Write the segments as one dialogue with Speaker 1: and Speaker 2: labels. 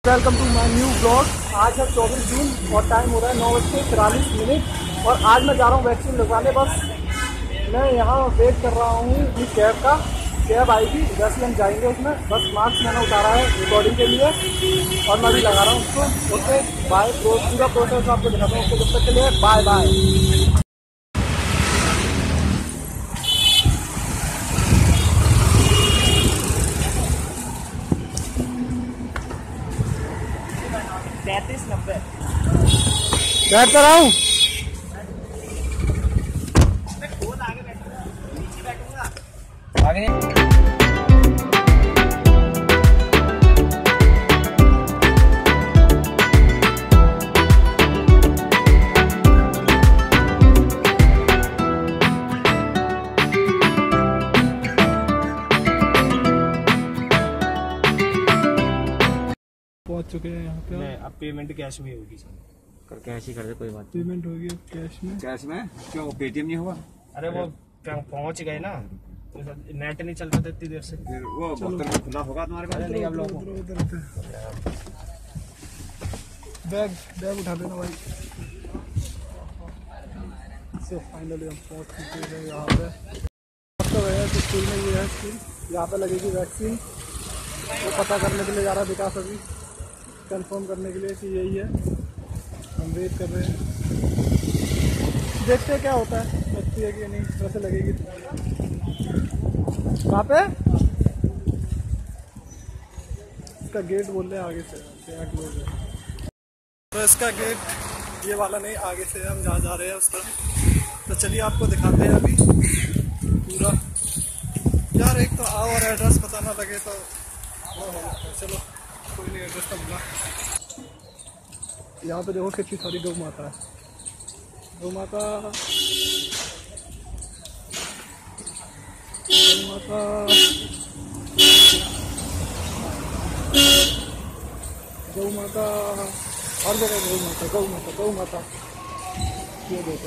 Speaker 1: Welcome to my new blog. आज है 24 जून और टाइम हो रहा है 9:43 और आज मैं जा रहा हूँ वैक्सीन लगवाने। बस मैं यहाँ वेट कर रहा हूँ अपनी कैब आएगी, जैसे हम जाएंगे उसमें। बस मास्क मैंने उतारा है रिकॉर्डिंग के लिए और मैं भी लगा रहा हूँ उसको। ओके बाय, पूरा प्रोसेस आपको दिखाता हूँ। उसको जब तक के लिए बाय बाय। बैठ कर आऊँ आगे। पहुंच चुके हैं यहाँ पे।
Speaker 2: अब पेमेंट कैश में होगी सर।
Speaker 3: कैश ही कर दे, कोई बात नहीं।
Speaker 1: पेमेंट होगी अब कैश में
Speaker 3: क्यों पेटीएम नहीं हुआ?
Speaker 2: अरे वो पहुंच गए ना, नेट नहीं चल रहा था इतनी देर से।
Speaker 3: फिर वो बर्तन खुला होगा तुम्हारे पास?
Speaker 2: नहीं अब लोग
Speaker 1: बैग उठा देना भाई। सो फाइनली हम पहुंच चुके हैं यहाँ पे। तो है कि स्कूल में ये है स्कूल, यहाँ पे लगेगी वैक्सीन। वो पता करने के लिए जा रहा है विकास, अभी कंफर्म करने के लिए कि यही है। हम वेट कर रहे हैं, देखते हैं क्या होता है, लगती है कि नहीं, वैसे लगेगी। वहाँ पे इसका गेट बोल रहे हैं आगे से क्या क्लोज है, तो इसका गेट ये वाला नहीं, आगे से हम जहाँ जा रहे हैं उस तरफ। तो चलिए आपको दिखाते हैं अभी पूरा। यार एक तो आओ और एड्रेस पता ना लगे तो चलो कोई नहीं, एड्रेस तो मिला। यहाँ पे देखो कितनी सारी गौ माता है। गौ माता हर जगह गौ माता। ये देखो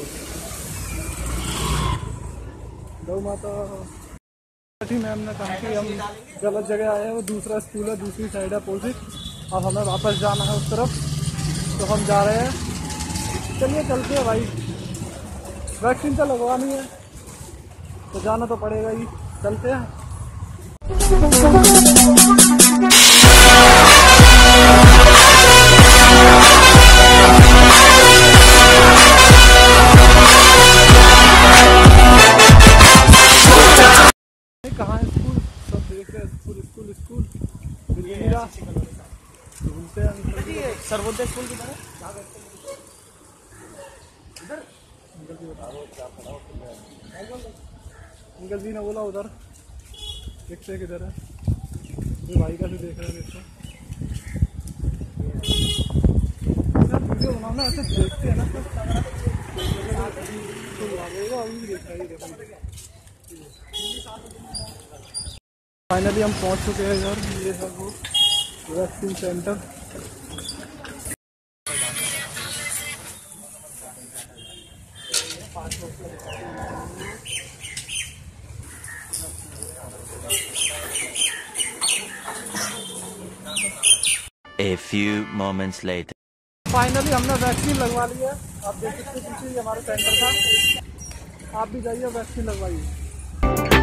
Speaker 1: गौ माता। मैम ने कहा कि हम गलत जगह आए हैं, वो दूसरा स्कूल है, दूसरी साइड है अपोजिट। अब हमें वापस जाना है उस तरफ, तो हम जा रहे हैं। चलिए चलते हैं भाई, वैक्सीन तो लगवानी है तो जाना तो पड़ेगा ही। चलते हैं। कहाँ है स्कूल? सब देख रहे हैं स्कूल घूमते हैं।
Speaker 2: सर्वोदय स्कूल की तरह
Speaker 1: अंकल जी ने बोला उधर, देखते हैं किधर है। ये भाई का भी देख रहे हैं, देखते वीडियो बनाना ऐसे देखते हैं ना, तो अभी भी देख रहा है। फाइनली हम पहुंच चुके हैं यार, ये है वो vaccine centre.
Speaker 4: A few moments later.
Speaker 1: Finally हमने वैक्सीन लगवा ली है। आप देख सकते हैं पीछे हमारा सेंटर था। आप भी जाइए वैक्सीन लगवाइए।